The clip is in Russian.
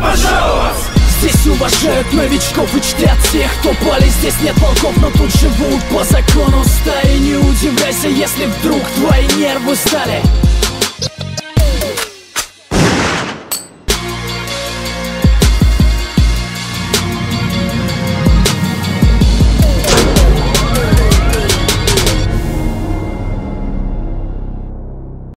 пожаловать! Здесь уважают новичков и чтят тех, кто пали. Здесь нет волков, но тут живут по закону стаи. Не удивляйся, если вдруг твои нервы стали